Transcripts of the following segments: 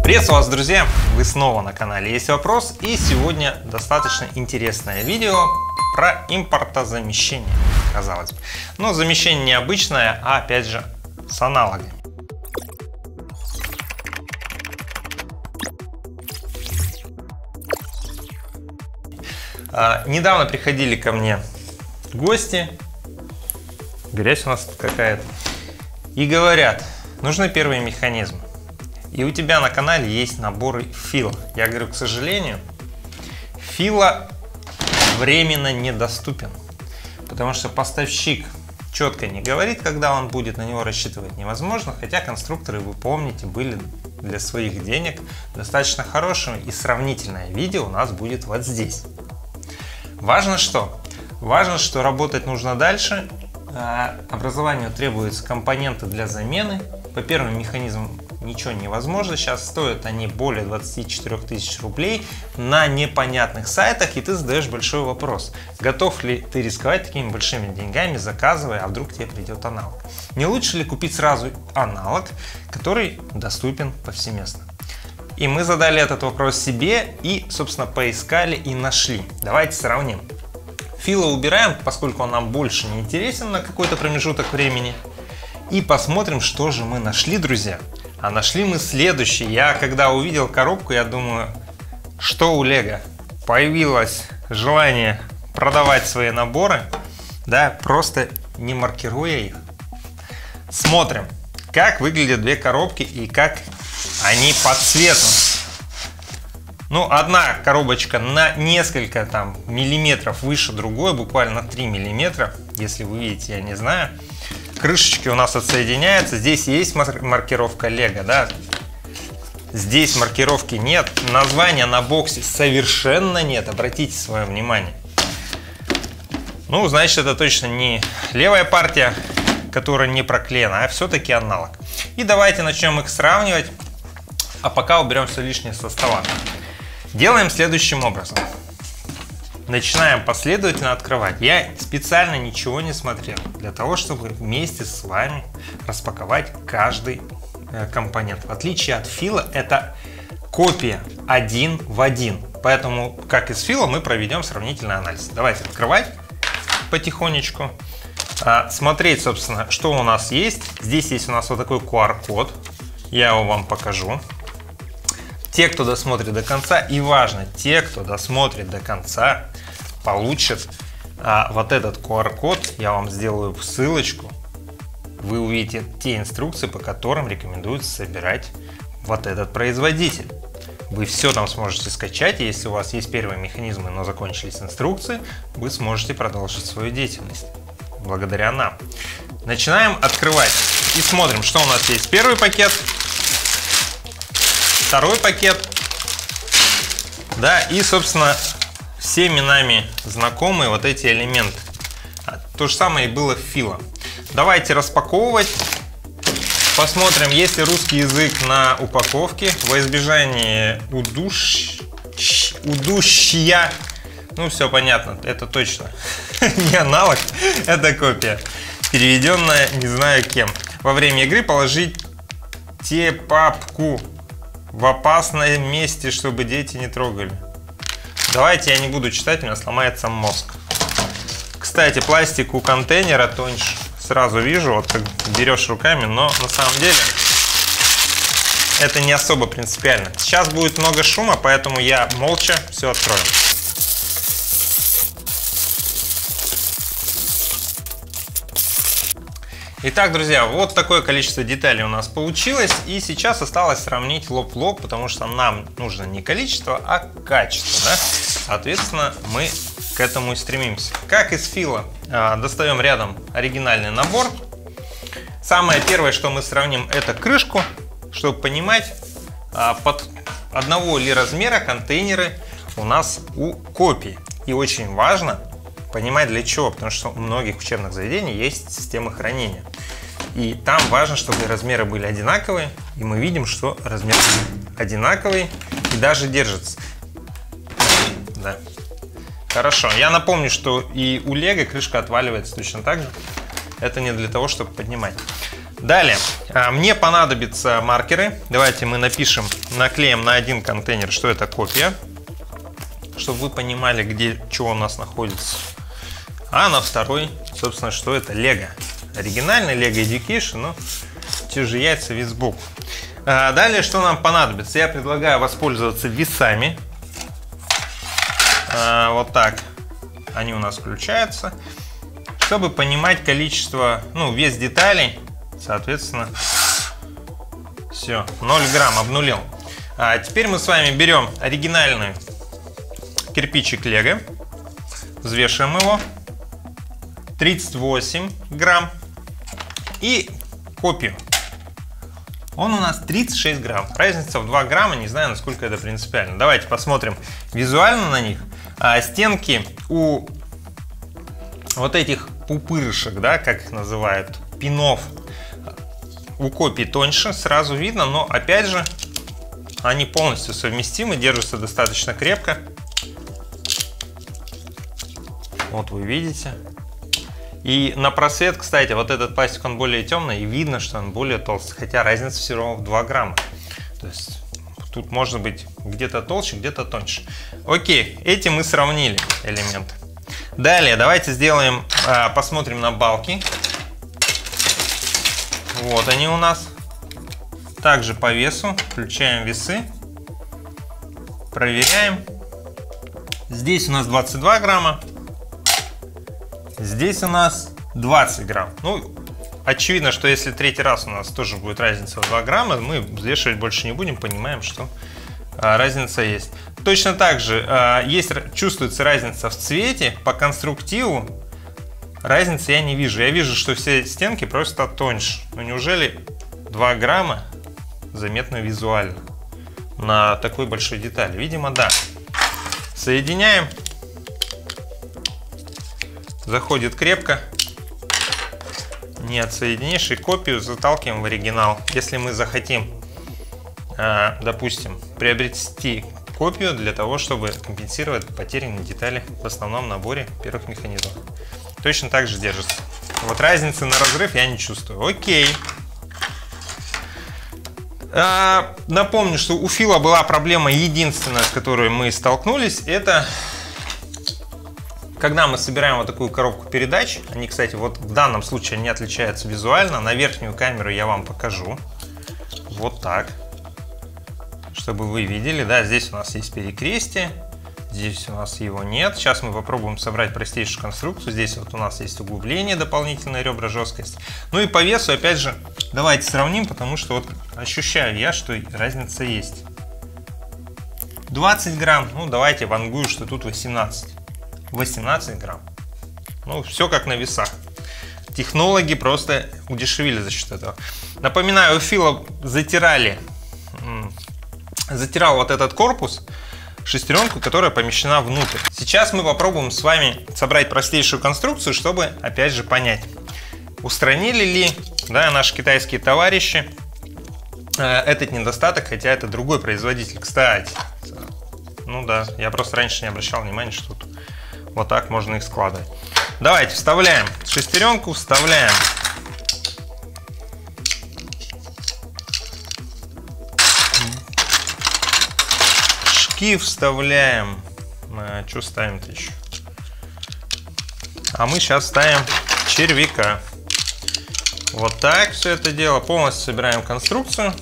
Приветствую вас, друзья! Вы снова на канале Есть Вопрос, и сегодня достаточно интересное видео про импортозамещение, казалось бы. Но замещение не обычное, а опять же с аналогами. Недавно приходили ко мне гости, грязь у нас тут какая-то, и говорят, нужны первые механизмы. И у тебя на канале есть наборы Фила. Я говорю, к сожалению, Фила временно недоступен, потому что поставщик четко не говорит, когда он будет, на него рассчитывать невозможно, хотя конструкторы, вы помните, были для своих денег достаточно хорошими, и сравнительное видео у нас будет вот здесь. Важно что? Важно, что работать нужно дальше. Образованию требуются компоненты для замены. По первым механизмам ничего невозможно. Сейчас стоят они более 24 тысяч рублей на непонятных сайтах, и ты задаешь большой вопрос. Готов ли ты рисковать такими большими деньгами, заказывая, а вдруг тебе придет аналог? Не лучше ли купить сразу аналог, который доступен повсеместно? И мы задали этот вопрос себе и, собственно, поискали и нашли. Давайте сравним. Фила убираем, поскольку он нам больше не интересен на какой-то промежуток времени. И посмотрим, что же мы нашли, друзья. А нашли мы следующее. Я когда увидел коробку, я думаю, что у Лего появилось желание продавать свои наборы, да, просто не маркируя их. Смотрим, как выглядят две коробки и как они по цвету. Ну, одна коробочка на несколько там миллиметров выше другой, буквально на 3 миллиметра, если вы видите, я не знаю. Крышечки у нас отсоединяются. Здесь есть маркировка Лего, да? Здесь маркировки нет. Названия на боксе совершенно нет. Обратите свое внимание. Ну, значит, это точно не левая партия, которая не проклеена, а все-таки аналог. И давайте начнем их сравнивать. А пока уберем все лишнее со стола. Делаем следующим образом. Начинаем последовательно открывать. Я специально ничего не смотрел, для того, чтобы вместе с вами распаковать каждый компонент. В отличие от Фила, это копия один в один. Поэтому, как и с Фила, мы проведем сравнительный анализ. Давайте открывать потихонечку. Смотреть, собственно, что у нас есть. Здесь есть у нас вот такой QR-код. Я его вам покажу. Те, кто досмотрит до конца, и важно, те, кто досмотрит до конца, получат вот этот QR-код. Я вам сделаю ссылочку. Вы увидите те инструкции, по которым рекомендуется собирать вот этот производитель. Вы все там сможете скачать, и если у вас есть первые механизмы, но закончились инструкции, вы сможете продолжить свою деятельность благодаря нам. Начинаем открывать и смотрим, что у нас есть. Первый пакет. Второй пакет, да, и, собственно, всеми нами знакомые вот эти элементы. То же самое и было в Фила. Давайте распаковывать. Посмотрим, есть ли русский язык на упаковке. Во избежание удушья. Ну, все понятно, это точно не аналог, это копия, переведенная не знаю кем. Во время игры положите папку в опасном месте, чтобы дети не трогали. Давайте я не буду читать, у меня сломается мозг. Кстати, пластик у контейнера тоньше. Сразу вижу, вот как берешь руками, но на самом деле это не особо принципиально. Сейчас будет много шума, поэтому я молча все открою. Итак, друзья, вот такое количество деталей у нас получилось, и сейчас осталось сравнить лоб в лоб, потому что нам нужно не количество, а качество, да? Соответственно, мы к этому и стремимся. Как из Фила, достаем рядом оригинальный набор. Самое первое, что мы сравним, это крышку, чтобы понимать, под одного ли размера контейнеры у нас у копии. И очень важно понимать для чего, потому что у многих учебных заведений есть системы хранения. И там важно, чтобы размеры были одинаковые, и мы видим, что размер одинаковый и даже держится. Да. Хорошо. Я напомню, что и у Лего крышка отваливается точно так же. Это не для того, чтобы поднимать. Далее, мне понадобятся маркеры. Давайте мы напишем, наклеим на один контейнер, что это копия, чтобы вы понимали, где что у нас находится. А на второй, собственно, что это Lego. Оригинальный Lego Education, но те же яйца вид сбоку. Далее, что нам понадобится? Я предлагаю воспользоваться весами. Вот так они у нас включаются. Чтобы понимать количество, вес деталей, соответственно, все, 0 грамм обнулил. Теперь мы с вами берем оригинальный кирпичик Lego, взвешиваем его, 38 грамм, и копию. Он у нас 36 грамм. Разница в 2 грамма, не знаю, насколько это принципиально. Давайте посмотрим визуально на них. Стенки у вот этих пупырышек, да, как их называют, пинов, у копий тоньше, сразу видно, но опять же они полностью совместимы, держатся достаточно крепко. Вот вы видите. И на просвет, кстати, вот этот пластик, он более темный, и видно, что он более толстый, хотя разница все равно в 2 грамма. То есть тут может быть где-то толще, где-то тоньше. Окей, эти мы сравнили элементы. Далее давайте сделаем, посмотрим на балки. Вот они у нас. Также по весу включаем весы, проверяем. Здесь у нас 22 грамма. Здесь у нас 20 грамм. Очевидно, что если третий раз у нас тоже будет разница в 2 грамма, мы взвешивать больше не будем, понимаем, что разница есть. Точно так же чувствуется разница в цвете, по конструктиву разницы я не вижу. Я вижу, что все стенки просто тоньше. Но неужели 2 грамма заметно визуально на такой большой детали? Видимо, да. Соединяем. Заходит крепко. Не отсоединишь, и копию заталкиваем в оригинал. Если мы захотим, допустим, приобрести копию для того, чтобы компенсировать потерянные детали в основном наборе первых механизмов. Точно так же держится. Вот разницы на разрыв я не чувствую. Окей. Напомню, что у Фила была проблема единственная, с которой мы столкнулись. Это когда мы собираем вот такую коробку передач. Они, кстати, вот в данном случае не отличаются визуально. На верхнюю камеру я вам покажу. Вот так. Чтобы вы видели. Да, здесь у нас есть перекрестие. Здесь у нас его нет. Сейчас мы попробуем собрать простейшую конструкцию. Здесь вот у нас есть углубление, дополнительные ребра жесткости. Ну и по весу, опять же, давайте сравним, потому что вот ощущаю я, что разница есть. 20 грамм. Давайте вангую, что тут 18. 18 грамм. Все как на весах. Технологи просто удешевили за счет этого. Напоминаю, у Фила затирал вот этот корпус, шестеренку, которая помещена внутрь. Сейчас мы попробуем с вами собрать простейшую конструкцию, чтобы опять же понять, устранили ли наши китайские товарищи этот недостаток, хотя это другой производитель. Кстати, я просто раньше не обращал внимания, что тут вот так можно их складывать. Давайте вставляем шестеренку, вставляем шки, вставляем. Что ставим-то еще? А мы сейчас ставим червяка. Вот так все это дело. Полностью собираем конструкцию.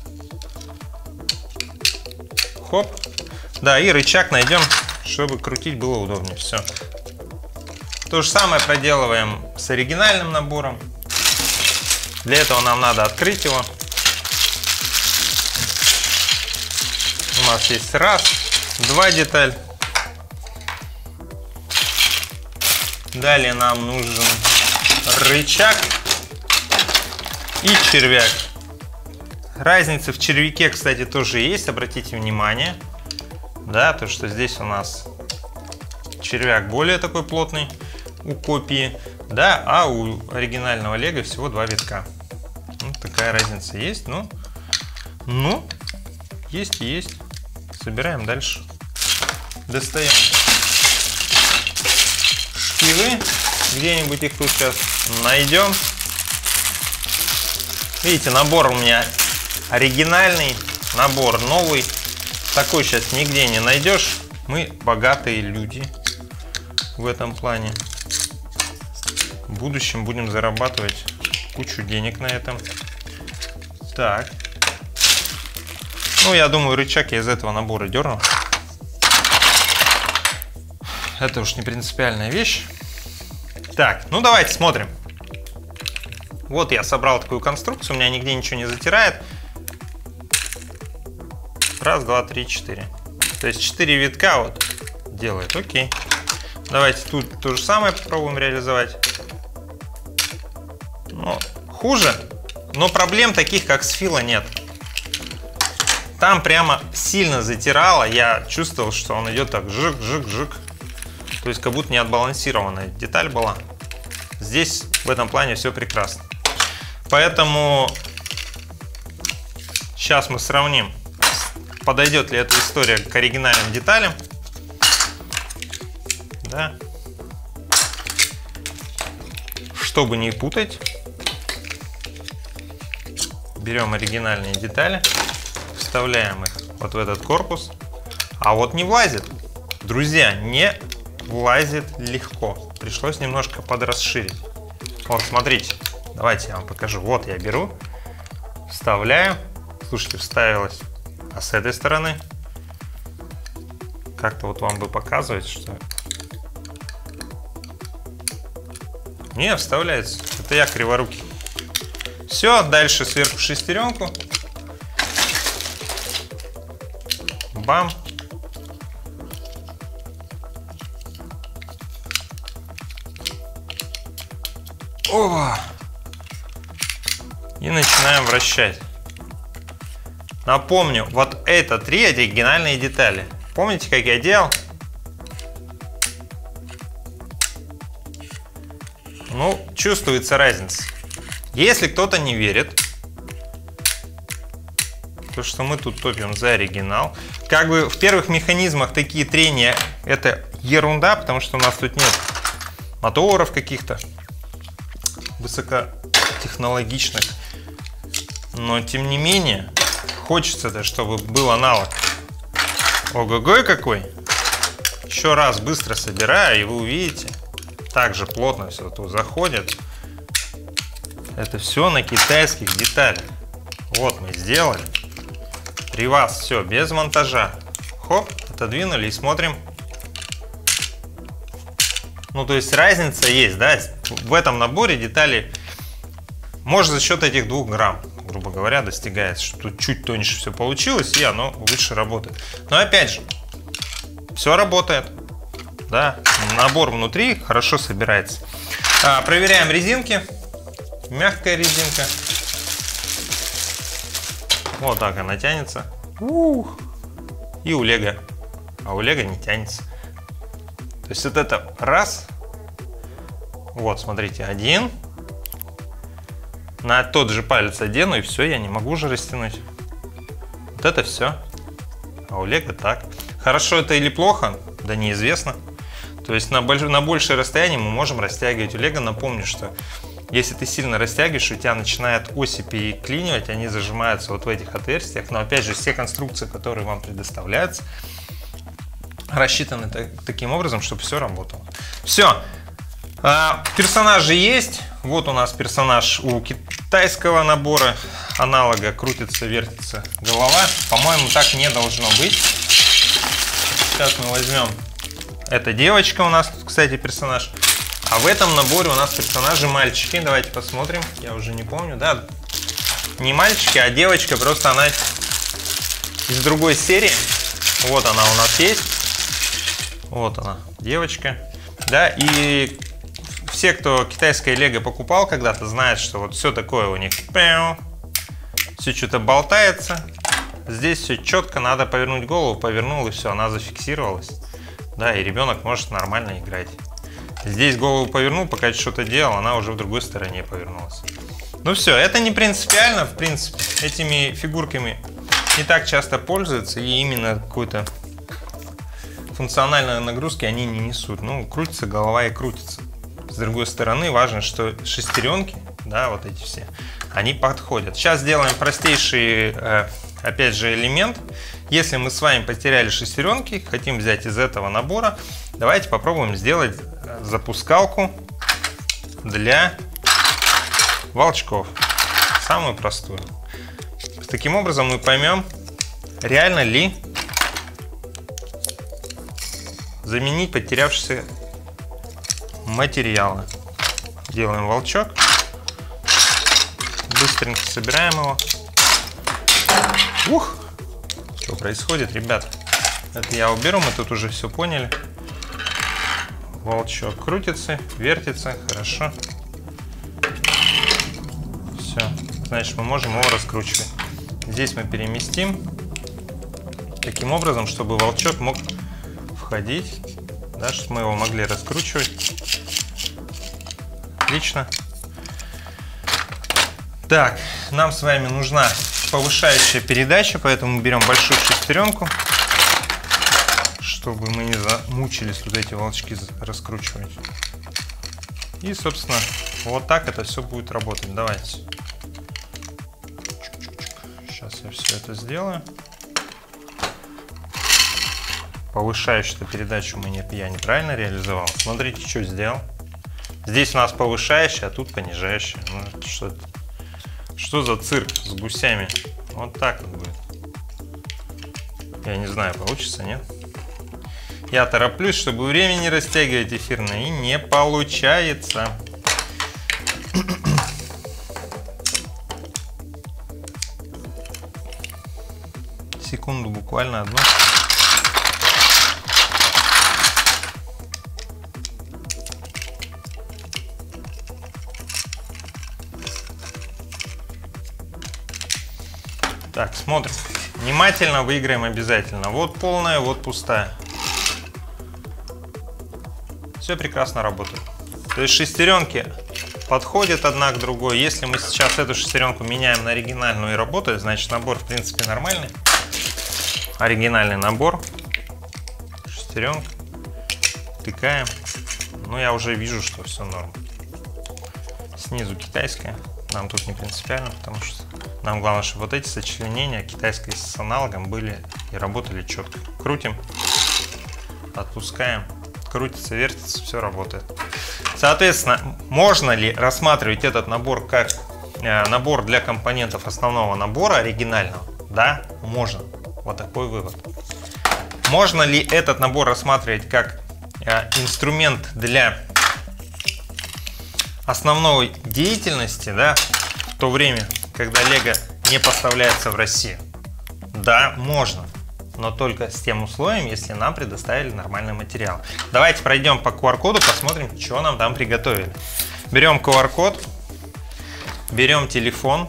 Хоп. Да, и рычаг найдем, чтобы крутить было удобнее. Все. То же самое проделываем с оригинальным набором. Для этого нам надо открыть его. У нас есть раз, два деталь. Далее нам нужен рычаг и червяк. Разница в червяке, кстати, тоже есть. Обратите внимание. Да, то, что здесь у нас червяк более такой плотный у копии, да, а у оригинального Lego всего 2 витка. Вот такая разница есть, есть и есть. Собираем дальше. Достаем шкивы, где-нибудь их тут сейчас найдем. Видите, набор у меня оригинальный, набор новый. Такой сейчас нигде не найдешь. Мы богатые люди в этом плане. В будущем будем зарабатывать кучу денег на этом. Так. Ну, я думаю, рычаг я из этого набора дерну. Это уж не принципиальная вещь. Так, ну давайте смотрим. Вот я собрал такую конструкцию, у меня нигде ничего не затирает. Раз, два, три, четыре. То есть 4 витка вот делает. Окей. Давайте тут то же самое попробуем реализовать. Ну, хуже, но проблем таких, как с фила, нет. Там прямо сильно затирало, я чувствовал, что он идет так жик-жик-жик. То есть как будто не отбалансированная деталь была. Здесь в этом плане все прекрасно. Поэтому сейчас мы сравним, подойдет ли эта история к оригинальным деталям. Да. Чтобы не путать, берем оригинальные детали, вставляем их вот в этот корпус. А вот не влазит. Друзья, не влазит легко. Пришлось немножко подрасширить. Вот, смотрите. Давайте я вам покажу. Вот я беру, вставляю. Слушайте, вставилось. А с этой стороны как-то вот вам бы показывать, что не вставляется. Это я криворукий. Все, дальше сверху шестеренку. Бам. О! И начинаем вращать. Напомню, вот это 3 оригинальные детали. Помните, как я делал? Ну, чувствуется разница. Если кто-то не верит, то что мы тут топим за оригинал. Как бы в первых механизмах такие трения это ерунда, потому что у нас тут нет моторов каких-то высокотехнологичных. Но тем не менее, хочется-то, чтобы был аналог. Ого-го какой! Еще раз быстро собираю, и вы увидите, также плотно все тут заходит. Это все на китайских деталях. Вот мы сделали. При вас все без монтажа. Хоп, отодвинули и смотрим. Ну, то есть разница есть, да? В этом наборе детали, может, за счет этих 2 грамм, грубо говоря, достигается, что тут чуть тоньше все получилось, и оно лучше работает. Но опять же, все работает. Да, набор внутри хорошо собирается. Проверяем резинки. Мягкая резинка. Вот так она тянется. И у Лего. А у Лего не тянется. То есть вот это раз. Вот, смотрите, один. На тот же палец одену, и все, я не могу уже растянуть. Вот это все. А у Лего так. Хорошо это или плохо? Да неизвестно. То есть на большее расстояние мы можем растягивать. У Лего, напомню, что если ты сильно растягиваешь, у тебя начинают оси переклинивать, они зажимаются вот в этих отверстиях. Но опять же, все конструкции, которые вам предоставляются, рассчитаны таким образом, чтобы все работало. Все. Персонажи есть. Вот у нас персонаж у китайского набора. Аналога крутится, вертится голова. По-моему, так не должно быть. Сейчас мы возьмем. Это девочка у нас, кстати, персонаж. А в этом наборе у нас персонажи мальчики. Давайте посмотрим. Я уже не помню. Да, не мальчики, а девочка. Просто она из другой серии. Вот она у нас есть. Вот она, девочка. Да, и все, кто китайское лего покупал когда-то, знают, что вот все такое у них. Все что-то болтается. Здесь все четко, надо повернуть голову. Повернул, и все, она зафиксировалась. Да, и ребенок может нормально играть. Здесь голову повернул, пока что-то делал, она уже в другой стороне повернулась. Ну все, это не принципиально, в принципе. Этими фигурками не так часто пользуются, и именно какой-то функциональной нагрузки они не несут. Ну, крутится голова и крутится. С другой стороны, важно, что шестеренки, да, вот эти все, они подходят. Сейчас сделаем простейший, опять же, элемент. Если мы с вами потеряли шестеренки, хотим взять из этого набора, давайте попробуем сделать запускалку для волчков. Самую простую. Таким образом мы поймем, реально ли заменить потерявшиеся материалы. Делаем волчок. Быстренько собираем его. Ух! Что происходит, ребят? Это я уберу, мы тут уже все поняли. Волчок крутится, вертится, хорошо. Все, значит, мы можем его раскручивать. Здесь мы переместим таким образом, чтобы волчок мог входить, да, чтобы мы его могли раскручивать. Отлично. Так, нам с вами нужна повышающая передача, поэтому берем большую шестеренку, чтобы мы не замучились тут эти волчки раскручивать. И, собственно, вот так это все будет работать. Давайте. Сейчас я все это сделаю. Повышающую передачу я неправильно реализовал. Смотрите, что сделал. Здесь у нас повышающая, а тут понижающая. Ну, что за цирк с гусями? Вот так вот будет. Я не знаю, получится, нет? Я тороплюсь, чтобы время не растягивать эфирное, и не получается. Секунду, буквально одну. Так, смотрим. Внимательно выиграем обязательно. Вот полная, вот пустая. Все прекрасно работает. То есть шестеренки подходят одна к другой. Если мы сейчас эту шестеренку меняем на оригинальную и работает, значит набор в принципе нормальный. Оригинальный набор. Шестеренка. Тыкаем. Ну, я уже вижу, что все норм. Снизу китайская. Нам тут не принципиально, потому что нам главное, чтобы вот эти сочленения китайской с аналогом были и работали четко. Крутим, отпускаем, крутится, вертится, все работает. Соответственно, можно ли рассматривать этот набор как набор для компонентов основного набора оригинального? Да, можно. Вот такой вывод. Можно ли этот набор рассматривать как инструмент для основной деятельности, да, в то время, когда Lego не поставляется в Россию? Да, можно, но только с тем условием, если нам предоставили нормальный материал. Давайте пройдем по QR-коду, посмотрим, что нам там приготовили. Берем QR-код, берем телефон,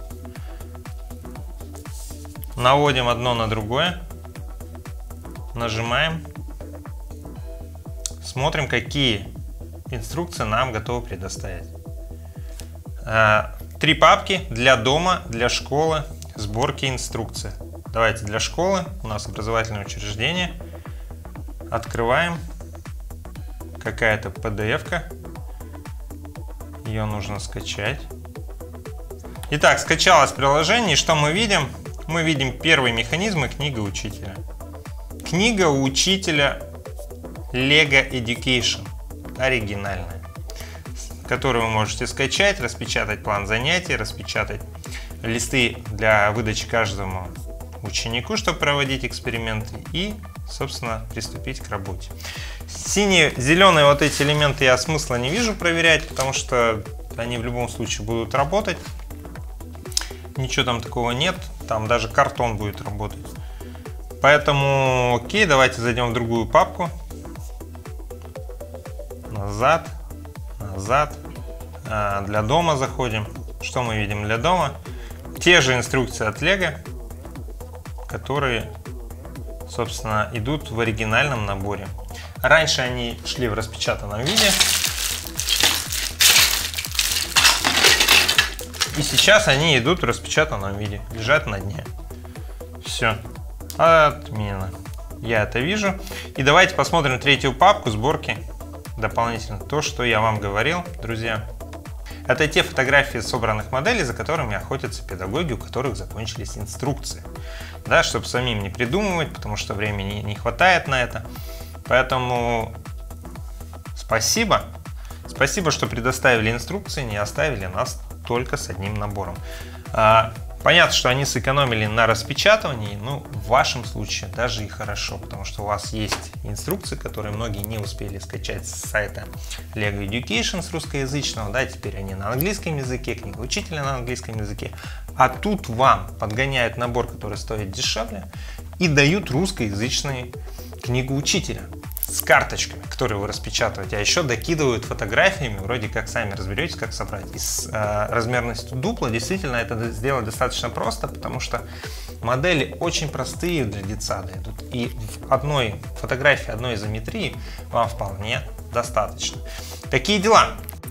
наводим одно на другое, нажимаем, смотрим, какие инструкции нам готовы предоставить. 3 папки для дома, для школы, сборки, инструкции. Давайте для школы, у нас образовательное учреждение. Открываем. Какая-то PDF-ка. Ее нужно скачать. Итак, скачалось приложение. И что мы видим? Мы видим первый механизм и книга учителя. Книга у учителя Lego Education. Оригинальная, которую вы можете скачать, распечатать план занятий, распечатать листы для выдачи каждому ученику, чтобы проводить эксперименты, и, собственно, приступить к работе. Синие, зеленые вот эти элементы я смысла не вижу проверять, потому что они в любом случае будут работать. Ничего там такого нет, там даже картон будет работать. Поэтому, окей, давайте зайдем в другую папку. Назад, назад. Для дома заходим. Что мы видим для дома? Те же инструкции от Lego, которые, собственно, идут в оригинальном наборе. Раньше они шли в распечатанном виде. И сейчас они идут в распечатанном виде. Лежат на дне. Все. Отмена. Я это вижу. И давайте посмотрим третью папку сборки. Дополнительно то, что я вам говорил, друзья. Это те фотографии собранных моделей, за которыми охотятся педагоги, у которых закончились инструкции. Да, чтобы самим не придумывать, потому что времени не хватает на это. Поэтому спасибо. Спасибо, что предоставили инструкции, не оставили нас только с одним набором. Понятно, что они сэкономили на распечатывании, но в вашем случае даже и хорошо, потому что у вас есть инструкции, которые многие не успели скачать с сайта LEGO Education с русскоязычного, да, теперь они на английском языке, книга учителя на английском языке, а тут вам подгоняют набор, который стоит дешевле, и дают русскоязычную книгу учителя с карточками, которые вы распечатываете, а еще докидывают фотографиями, вроде как сами разберетесь, как собрать. И с размерностью дупла действительно это сделать достаточно просто, потому что модели очень простые для детсада идут, и в одной фотографии, одной изометрии вам вполне достаточно. Такие дела.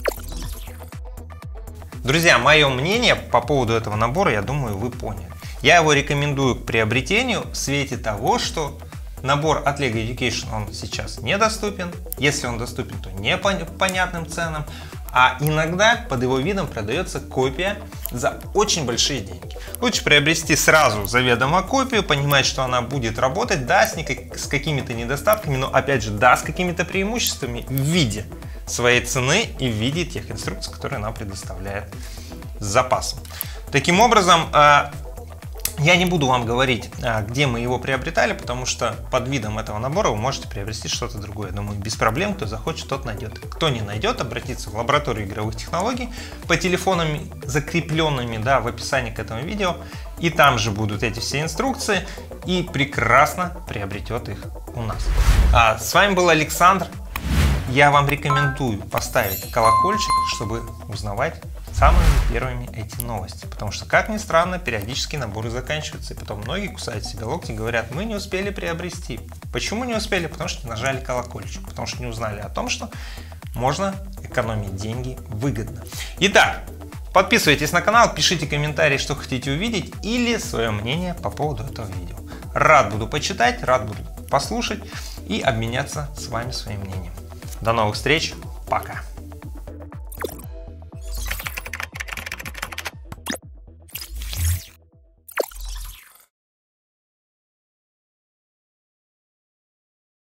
Друзья, мое мнение по поводу этого набора, я думаю, вы поняли. Я его рекомендую к приобретению в свете того, что набор от LEGO Education он сейчас недоступен. Если он доступен, то не по понятным ценам. А иногда под его видом продается копия за очень большие деньги. Лучше приобрести сразу заведомо копию, понимать, что она будет работать, да, с какими-то недостатками, но опять же, да, с какими-то преимуществами в виде своей цены и в виде тех инструкций, которые нам предоставляет с запасом. Таким образом, я не буду вам говорить, где мы его приобретали, потому что под видом этого набора вы можете приобрести что-то другое. Думаю, без проблем, кто захочет, тот найдет. Кто не найдет, обратиться в лабораторию игровых технологий по телефонам, закрепленными, да, в описании к этому видео. И там же будут эти все инструкции, и прекрасно приобретет их у нас. С вами был Александр. Я вам рекомендую поставить колокольчик, чтобы узнавать самыми первыми эти новости, потому что, как ни странно, периодически наборы заканчиваются, и потом многие кусают себе локти и говорят: мы не успели приобрести. Почему не успели? Потому что нажали колокольчик, потому что не узнали о том, что можно экономить деньги выгодно. Итак, подписывайтесь на канал, пишите комментарии, что хотите увидеть, или свое мнение по поводу этого видео. Рад буду почитать, рад буду послушать и обменяться с вами своим мнением. До новых встреч, пока!